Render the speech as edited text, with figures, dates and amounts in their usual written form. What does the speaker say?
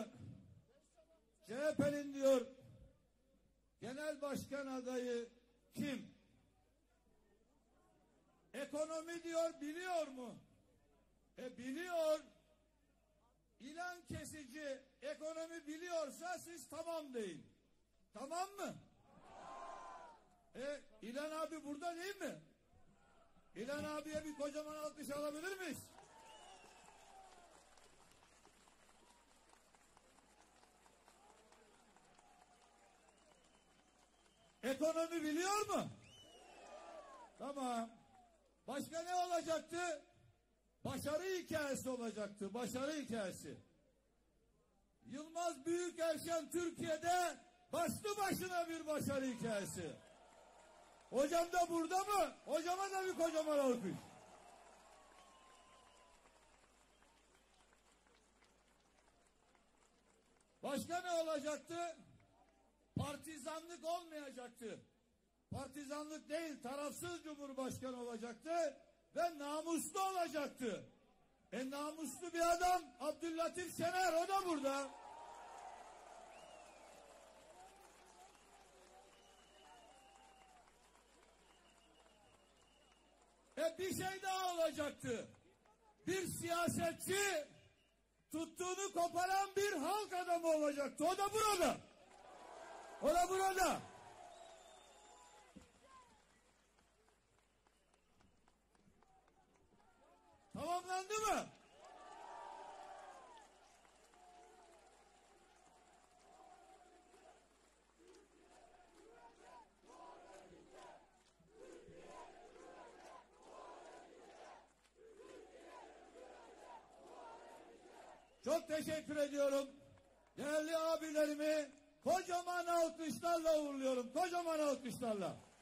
CHP'nin diyor genel başkan adayı kim? Ekonomi diyor biliyor mu? Biliyor. İlan kesici ekonomi biliyorsa siz tamam deyin. Tamam mı? İlan abi burada değil mi? İlan abiye bir kocaman alkış alabilir miyiz? Ekonomi biliyor mu? Tamam. Başka ne olacaktı? Başarı hikayesi olacaktı. Başarı hikayesi. Yılmaz Büyükerşen Türkiye'de başlı başına bir başarı hikayesi. Hocam da burada mı? Hocama da bir kocaman alkış. Başka ne olacaktı? Partizanlık olmayacaktı. Partizanlık değil, tarafsız cumhurbaşkanı olacaktı ve namuslu olacaktı. Namuslu bir adam Abdüllatif Şener, o da burada. Bir şey daha olacaktı. Bir siyasetçi tuttuğunu koparan bir halk adamı olacaktı. O da burada. O da burada. Tamamlandı mı? Çok teşekkür ediyorum. Değerli abilerimi kocaman alkışlarla uğurluyorum. Kocaman alkışlarla.